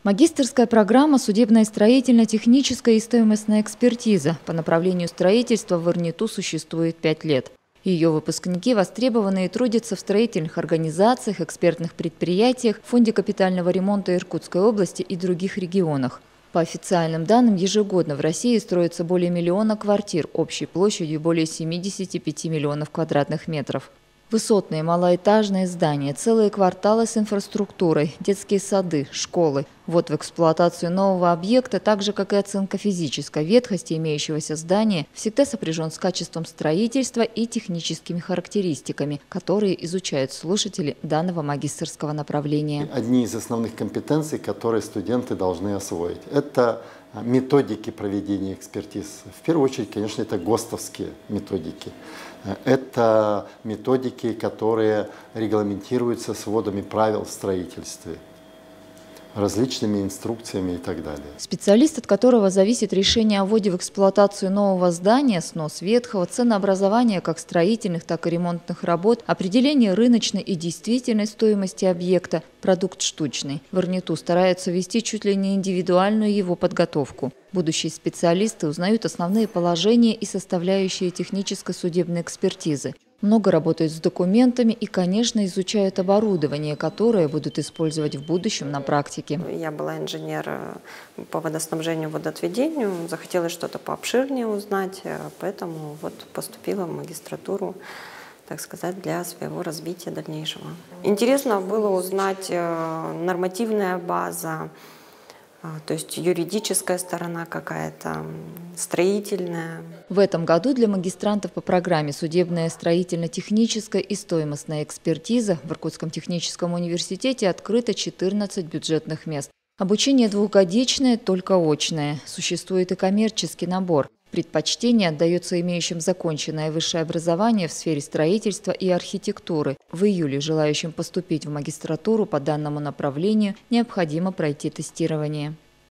Магистерская программа «Судебная строительно-техническая и стоимостная экспертиза» по направлению строительства в РНИТУ существует 5 лет. Ее выпускники востребованы и трудятся в строительных организациях, экспертных предприятиях, Фонде капитального ремонта Иркутской области и других регионах. По официальным данным, ежегодно в России строится более 1 миллиона квартир общей площадью более 75 миллионов квадратных метров. Высотные малоэтажные здания, целые кварталы с инфраструктурой, детские сады, школы. Ввод в эксплуатацию нового объекта, так же как и оценка физической ветхости имеющегося здания, всегда сопряжен с качеством строительства и техническими характеристиками, которые изучают слушатели данного магистерского направления. Одни из основных компетенций, которые студенты должны освоить, это методики проведения экспертиз. В первую очередь, конечно, это ГОСТовские методики. Это методики, которые регламентируются сводами правил в строительстве, различными инструкциями и так далее. Специалист, от которого зависит решение о вводе в эксплуатацию нового здания, снос ветхого, ценообразование как строительных, так и ремонтных работ, определение рыночной и действительной стоимости объекта, продукт штучный. В РНИТУ стараются вести чуть ли не индивидуальную его подготовку. Будущие специалисты узнают основные положения и составляющие технической судебной экспертизы. Много работают с документами и, конечно, изучают оборудование, которое будут использовать в будущем на практике. Я была инженер по водоснабжению, водоотведению, захотелось что-то пообширнее узнать, поэтому вот поступила в магистратуру, так сказать, для своего развития дальнейшего. Интересно было узнать нормативная база, то есть юридическая сторона какая-то, строительная. В этом году для магистрантов по программе «Судебная строительно-техническая и стоимостная экспертиза» в Иркутском техническом университете открыто 14 бюджетных мест. Обучение двухгодичное, только очное. Существует и коммерческий набор. Предпочтение отдается имеющим законченное высшее образование в сфере строительства и архитектуры. В июле желающим поступить в магистратуру по данному направлению необходимо пройти тестирование.